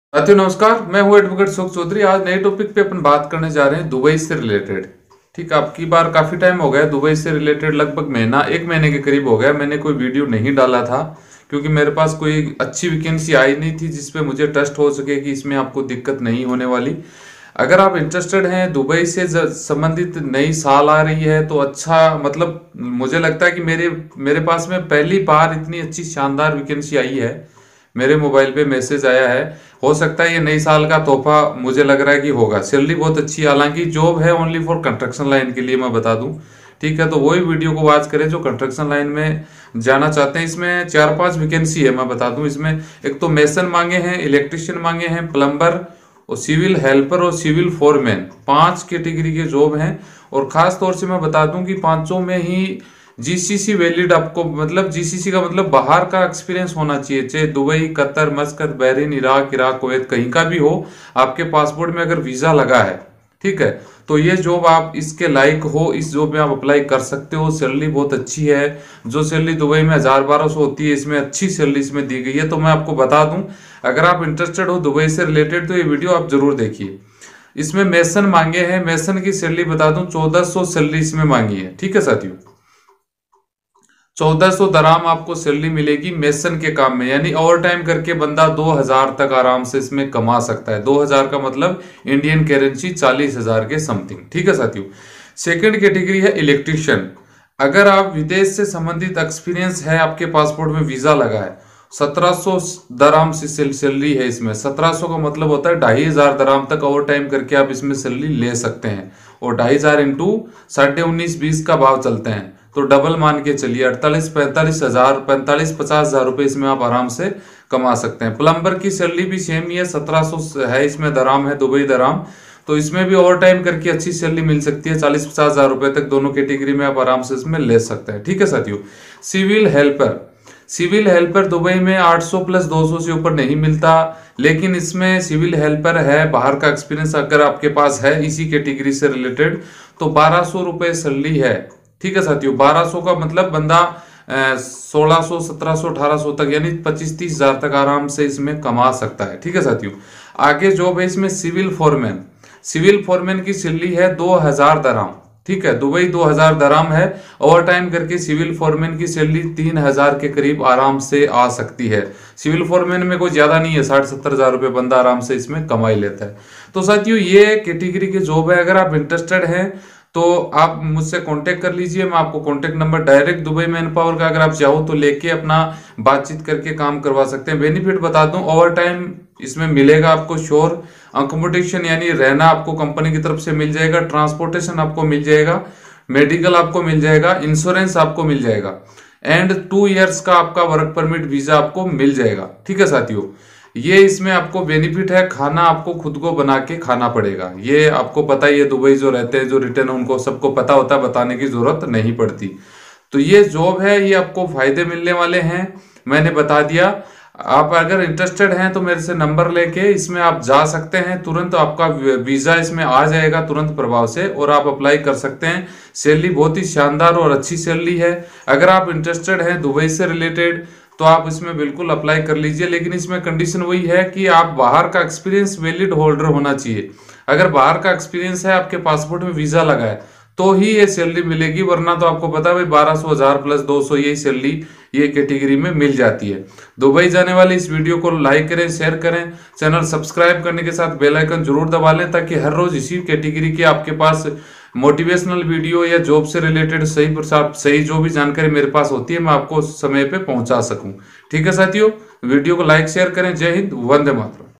साथियों नमस्कार, मैं हूं एडवोकेट सुख चौधरी। आज नए टॉपिक पे अपन बात करने जा रहे हैं दुबई से रिलेटेड। ठीक, आपकी बार काफी टाइम हो गया दुबई से रिलेटेड, लगभग एक महीने के करीब हो गया मैंने कोई वीडियो नहीं डाला था, क्योंकि मेरे पास कोई अच्छी वैकेंसी आई नहीं थी जिसपे मुझे ट्रस्ट हो सके कि इसमें आपको दिक्कत नहीं होने वाली। अगर आप इंटरेस्टेड हैं, दुबई से संबंधित नई साल आ रही है तो अच्छा, मतलब मुझे लगता है कि मेरे पास में पहली बार इतनी अच्छी शानदार वैकेंसी आई है। मेरे मोबाइल पे मैसेज आया है, हो सकता है ये नई साल का तोहफा मुझे लग रहा है कि होगा। सैलरी बहुत अच्छी है, हालांकि जॉब है ओनली फॉर कंस्ट्रक्शन लाइन के लिए, मैं बता दूं। ठीक है, तो वही वीडियो को वॉच करें जो कंस्ट्रक्शन लाइन में जाना चाहते हैं। इसमें 4-5 वैकेंसी है, मैं बता दूं। इसमें एक तो मेसन मांगे हैं, इलेक्ट्रिशियन मांगे हैं, प्लम्बर और सिविल हेल्पर और सिविल फोरमैन, 5 कैटेगरी के जॉब हैं। और खास तौर से मैं बता दूं कि पांचों में ही जीसीसी वैलिड आपको, मतलब जीसीसी का मतलब बाहर का एक्सपीरियंस होना चाहिए, चाहे Dubai, Qatar, Muscat, Bahrain, Iraq, Kuwait, कहीं का भी हो। आपके पासपोर्ट में अगर वीजा लगा है, ठीक है, तो ये जॉब आप इसके लायक हो, इस जॉब में आप अप्लाई कर सकते हो। सैलरी बहुत अच्छी है। जो सैलरी दुबई में 1000-1200 होती है, इसमें अच्छी सैलरी इसमें दी गई है। तो मैं आपको बता दूं, अगर आप इंटरेस्टेड हो दुबई से रिलेटेड तो ये वीडियो आप जरूर देखिए। इसमें मेसन मांगे हैं, मेसन की सैलरी बता दूं 1400 सैलरी इसमें मांगी है। ठीक है साथियों, 1400 दराम आपको सैलरी मिलेगी मेसन के काम में, यानी ओवर टाइम करके बंदा 2000 तक आराम से इसमें कमा सकता है। 2000 का मतलब इंडियन करेंसी 40,000 के समथिंग। ठीक है साथियों, सेकंड कैटेगरी है इलेक्ट्रिशियन। अगर आप विदेश से संबंधित एक्सपीरियंस है, आपके पासपोर्ट में वीजा लगा है, 1700 दराम से सैलरी है इसमें। 1700 का मतलब होता है 2500 दराम तक ओवर टाइम करके आप इसमें सैलरी ले सकते हैं। और 2500 इंटू 19.5-20 का भाव चलते हैं तो डबल मान के चलिए 48-45 हजार, 45-50 हजार रुपए इसमें आप आराम से कमा सकते हैं। प्लम्बर की सैलरी भी सेम ही है, 1700 है इसमें, दराम है दुबई दराम। तो इसमें भी ओवर टाइम करके अच्छी सैलरी मिल सकती है, 40-50 हजार रुपए तक दोनों कैटेगरी में आप आराम से इसमें ले सकते हैं। ठीक है साथियों, civil helper. Civil helper Dubai में 800 प्लस 200 से ऊपर नहीं मिलता, लेकिन इसमें सिविल हेल्पर है, बाहर का एक्सपीरियंस अगर आपके पास है इसी कैटेगरी से रिलेटेड, तो 1200 रुपए सैलरी है। ठीक है साथियों, 1200 का मतलब बंदा 1600, 1700, 1800 तक, यानी 25-30 हजार तक आराम से इसमें कमा सकता है। ठीक है साथियों, आगे जॉब है इसमें सिविल फोरमैन। सिविल फोरमैन की सैलरी है 2000 दराम। ठीक है, दुबई 2000 दराम है। ओवर टाइम करके सिविल फोरमैन की सैलरी 3000 के करीब आराम से आ सकती है। सिविल फोरमैन में कोई ज्यादा नहीं है, 60-70 हजार रुपए बंदा आराम से इसमें कमाई लेता है। तो साथियों, ये कैटेगरी के जॉब है। अगर आप इंटरेस्टेड हैं तो आप मुझसे कांटेक्ट कर लीजिए। मैं आपको contact number direct Dubai manpower का, अगर आप चाहो तो लेके अपना बातचीत करके काम करवा सकते हैं। बेनिफिट बता दूं, ओवर टाइम इसमें मिलेगा आपको श्योर। अकोमोडेशन यानी रहना आपको कंपनी की तरफ से मिल जाएगा, ट्रांसपोर्टेशन आपको मिल जाएगा, मेडिकल आपको मिल जाएगा, इंश्योरेंस आपको मिल जाएगा, एंड 2 इयर्स का आपका वर्क परमिट वीजा आपको मिल जाएगा। ठीक है साथियों, ये इसमें आपको बेनिफिट है। खाना आपको खुद को बना के खाना पड़ेगा, ये आपको पता ही है। दुबई जो रहते हैं, जो रिटर्न, उनको सबको पता होता है, बताने की जरूरत नहीं पड़ती। तो ये जॉब है, ये आपको फायदे मिलने वाले हैं, मैंने बता दिया। आप अगर इंटरेस्टेड हैं तो मेरे से नंबर लेके इसमें आप जा सकते हैं, तुरंत आपका वीजा इसमें आ जाएगा तुरंत प्रभाव से, और आप अप्लाई कर सकते हैं। सैलरी बहुत ही शानदार और अच्छी सैलरी है। अगर आप इंटरेस्टेड हैं दुबई से रिलेटेड तो आप इसमें बिल्कुल अप्लाई कर लीजिए, लेकिन इसमें कंडीशन वही है कि आप बाहर का एक्सपीरियंस वैलिड होल्डर होना चाहिए। अगर बाहर का एक्सपीरियंस है, आपके पासपोर्ट में वीजा लगा है, तो ही ये सैलरी मिलेगी, वरना तो आपको पता है भाई 1200, 1000 प्लस 200 यही सैलरी ये कैटेगरी में मिल जाती है। दुबई जाने वाले इस वीडियो को लाइक करें, शेयर करें, चैनल सब्सक्राइब करने के साथ बेल आइकन जरूर दबा लें, ताकि हर रोज इसी कैटेगरी के आपके पास मोटिवेशनल वीडियो या जॉब से रिलेटेड सही जो भी जानकारी मेरे पास होती है मैं आपको समय पे पहुंचा सकूं। ठीक है साथियों, वीडियो को लाइक शेयर करें। जय हिंद, वंदे मातरम।